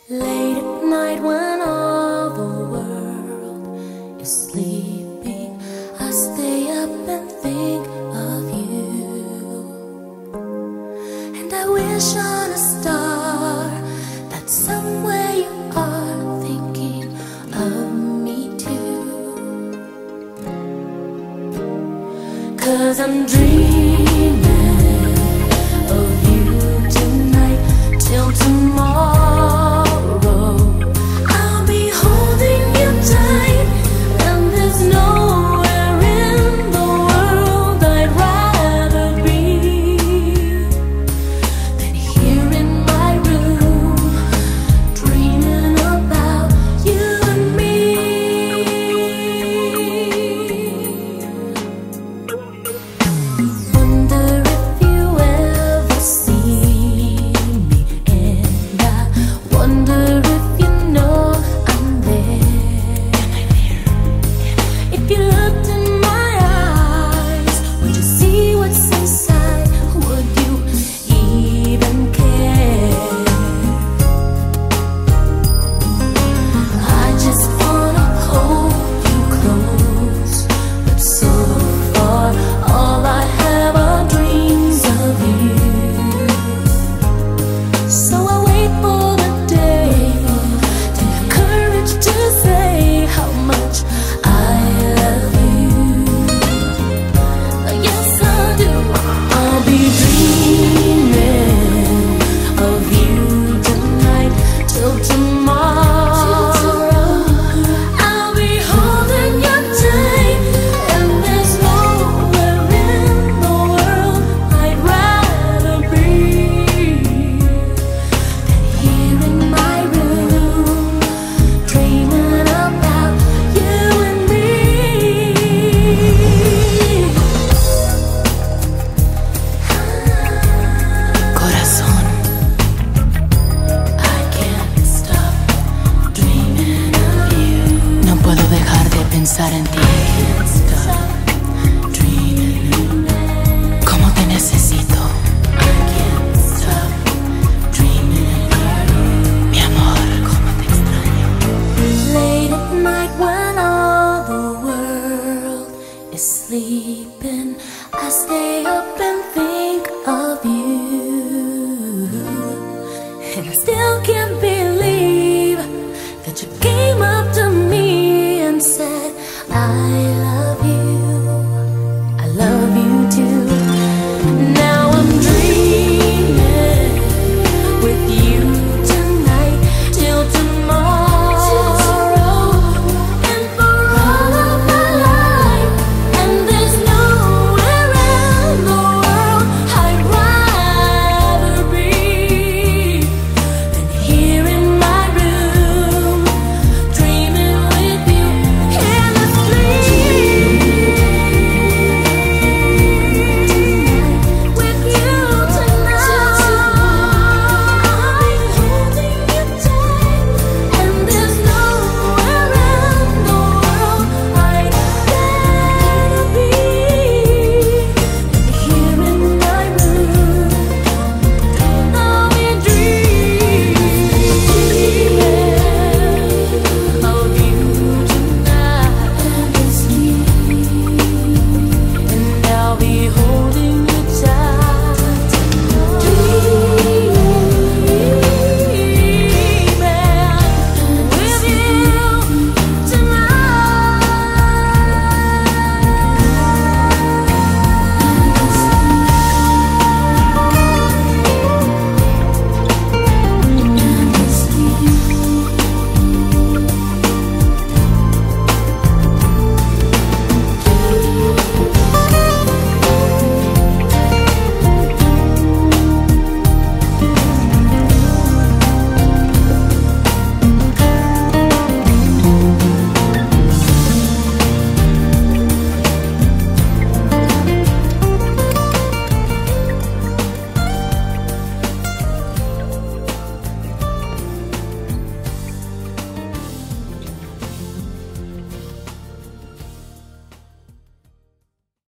Late at night when all the world is sleeping, I stay up and think of you. And I wish on a star that somewhere you are thinking of me too. 'Cause I'm dreaming of you tonight till tomorrow. Pensar en ti, cómo te necesito, mi amor, cómo te extraño. Late at night when all the world is sleeping, I stay up and think of you, and I still can't be